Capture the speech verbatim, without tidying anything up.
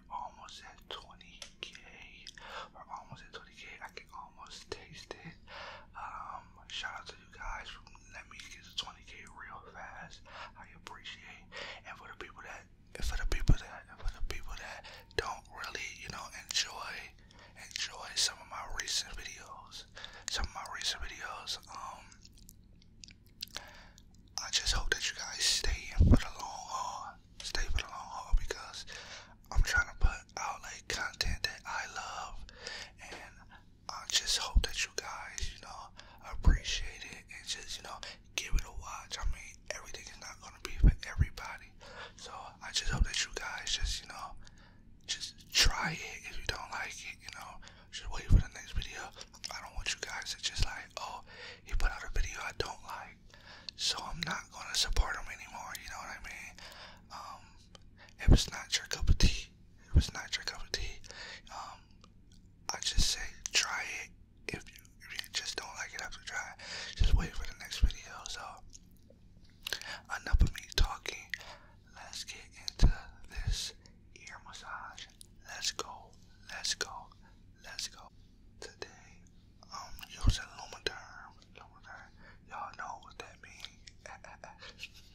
we're almost at twenty K. We're almost at twenty K. I can almost taste it. Um, shout out to you guys for letting me get to twenty K real fast. I appreciate. And for the people that, for the people that, for the people that don't really, you know, enjoy, enjoy some of my recent videos, some of my recent videos. Um, I just hope that you guys stay in for the long haul. Stay for the long haul because I'm trying to put out like content that I love, and I just hope that you guys, you know, appreciate it and just, you know, give it a watch. I mean, everything is not gonna be for everybody, so I just hope that you guys just, you know, just try it. If you don't like it, you know, just wait for the next video. I don't want you guys to just like, oh, he put out a video I don't like, so I'm not gonna support him anymore. You know what I mean? Um, if it's not your cup of tea, if it's not your cup of tea, um, I just say try it. If you, if you just don't like it after try it, just wait for the next video. So enough of me talking. Let's get into this ear massage. Let's go. Let's go. Let's go. Today, I'm using Lumiderm. Lumiderm. Y'all know what that means.